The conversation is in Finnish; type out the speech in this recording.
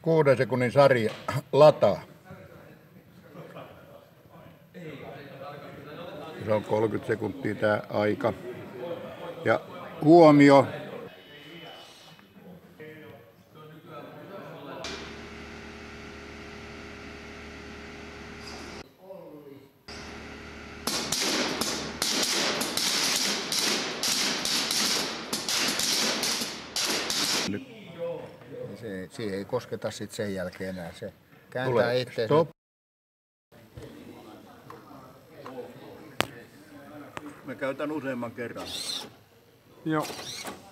6 sekunnin sarja lataa. Se on 30 sekuntia tämä aika. Ja huomio. Siihen ei kosketa sit sen jälkeen enää. Se kääntää itseensä. Mä käytän useamman kerran. Joo.